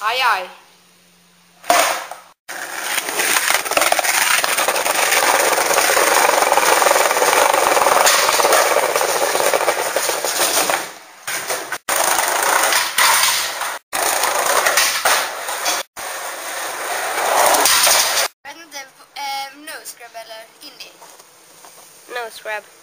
Aj, aj. Vet inte, nose grab eller indie? Nose grab.